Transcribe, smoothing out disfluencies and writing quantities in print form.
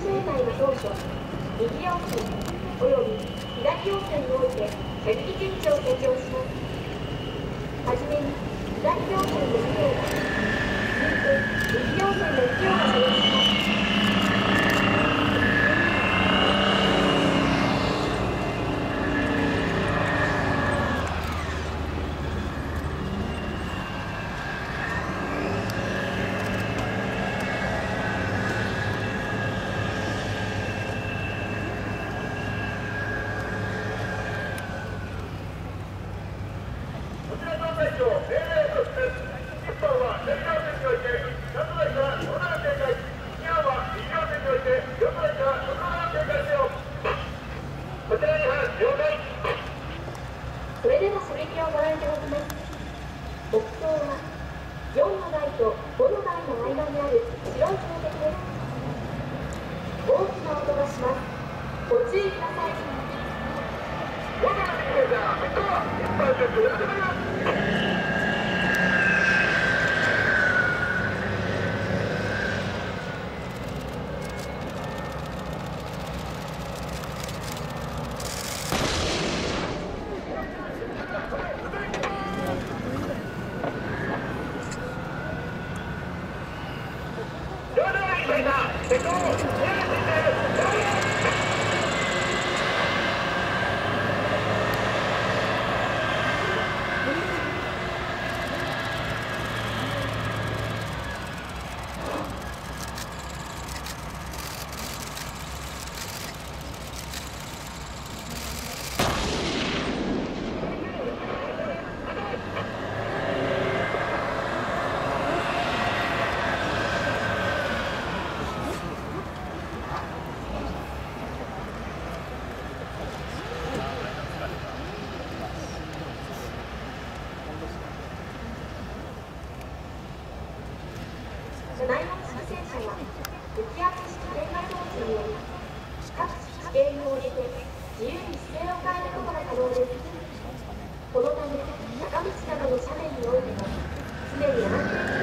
障害の当初、右腰線および左腰線において射撃陣地を占領します。はじめに左腰線で2両が、続いて右腰線で1両が射撃します。それでは射撃をご覧いただきます。目標は4の台と5の台の間にある白い標的です。大きな音がします。ご注意ください。車内の通戦車は浮き圧式点火装置により各地地形に応じて自由に姿勢を変えることが可能です。このため坂道などの斜面においても常に安定